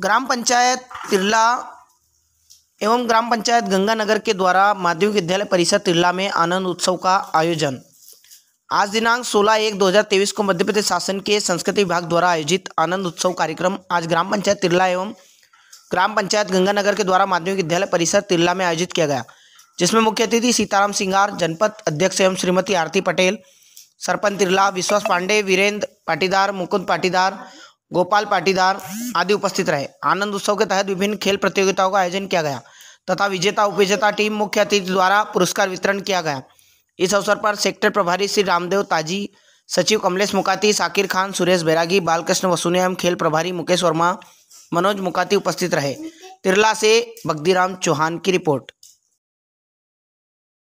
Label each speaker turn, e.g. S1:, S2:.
S1: ग्राम पंचायत तिरला एवं ग्राम पंचायत गंगानगर के द्वारा माध्यमिक विद्यालय परिसर तिरला में आनंद उत्सव का आयोजन। आज दिनांक 16/1/2023 को मध्य प्रदेश शासन के संस्कृति विभाग द्वारा आयोजित आनंद उत्सव कार्यक्रम आज ग्राम पंचायत तिरला एवं ग्राम पंचायत गंगानगर के द्वारा माध्यमिक विद्यालय परिसर तिरला में आयोजित किया गया, जिसमें मुख्य अतिथि सीताराम सिंगार, जनपद अध्यक्ष एवं श्रीमती आरती पटेल, सरपंच तिरला विश्वास पांडे, वीरेंद्र पाटीदार, मुकुंद पाटीदार, गोपाल पाटीदार आदि उपस्थित रहे। आनंद उत्सव के तहत विभिन्न खेल प्रतियोगिताओं का आयोजन किया गया तथा विजेता उपविजेता टीम मुख्य अतिथि द्वारा पुरस्कार वितरण किया गया। इस अवसर पर सेक्टर प्रभारी श्री रामदेव ताजी, सचिव कमलेश मुकाती, साकिर खान, सुरेश बैरागी, बालकृष्ण वसुने एवं खेल प्रभारी मुकेश वर्मा, मनोज मुकाती उपस्थित रहे। तिरला से बगदीराम चौहान की रिपोर्ट।